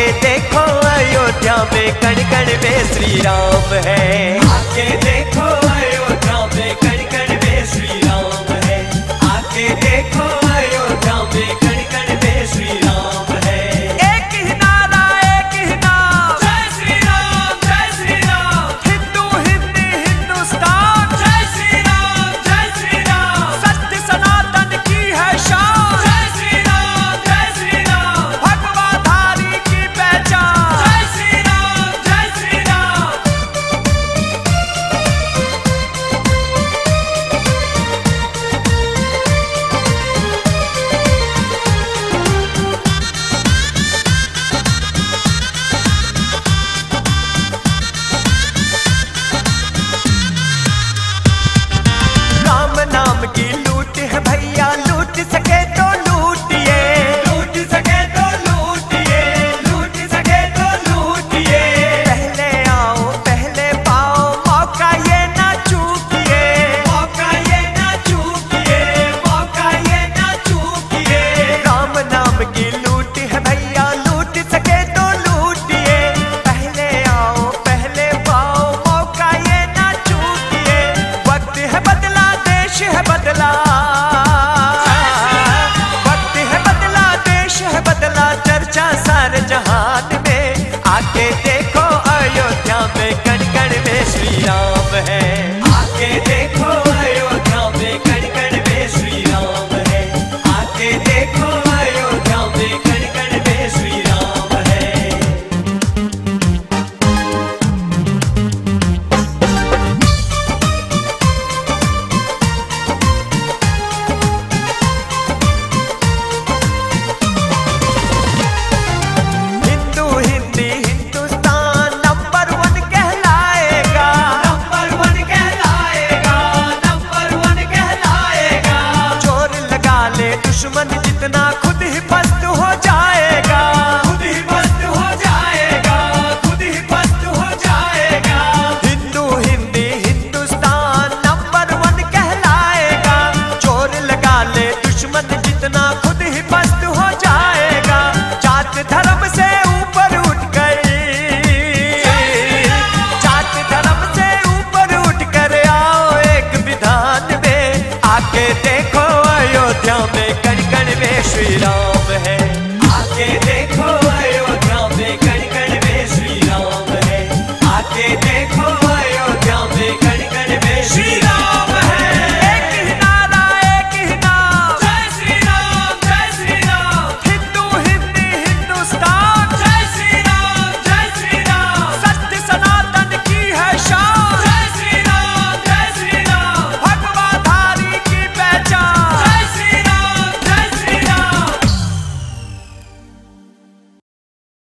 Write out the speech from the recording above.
आके देखो अयोध्या में कण कण में श्री राम है। आके देखो अयोध्या में कण कण में श्री राम है। आके देखो अयोध्या में कण कण में श्री राम है। एक ही नारा एक ही नाम, जय श्री राम जय श्री राम। हिंदू हिंदी हिंदुस्तान, जय श्री राम जय श्री राम। सत्य सनातन की है शान, जय श्री राम जय श्री राम। भगवा धारी की पहचान, जय श्री राम जय श्री राम। राम नाम की लूट है भैया, लूट सके तो लूटिए, लूट सके तो लूटिए, लूट सके तो लूटिए। पहले आओ पहले पाओ, मौका ये ना चूकिए, मौका ये ना चूकिए, मौका ये ना चूकिए। राम नाम की लूट है भैया, लूट सके तो लूटिए। पहले आओ पहले पाओ, मौका ये ना चूकिए। वक्त है बदला देश है बदला, वक्त है बदला देश है बदला। चर्चा सारे जहान में आके